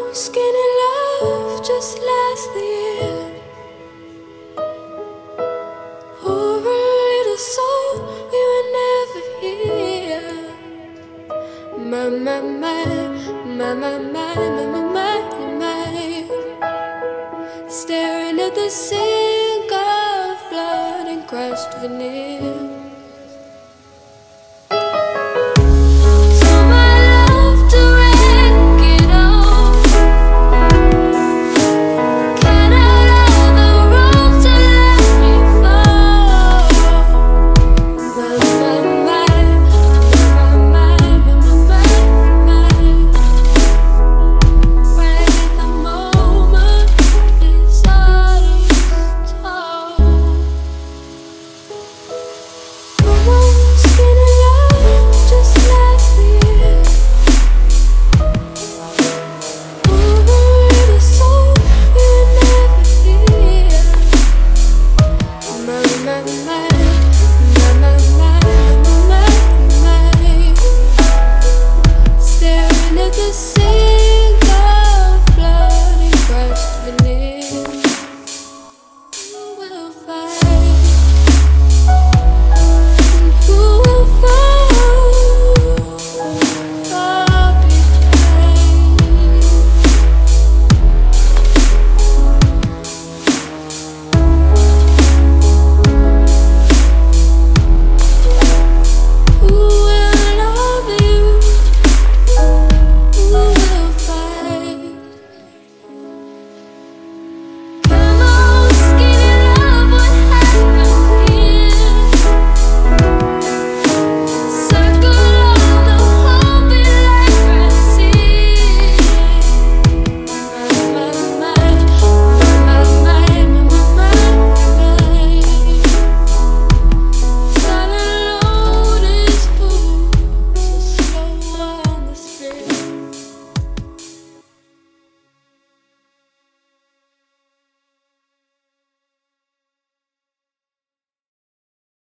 Skinny love just last the year. Poor little soul, we were never here. My, my, my, my, my, my, my, my, my. Staring at the sink of blood and crushed veneer.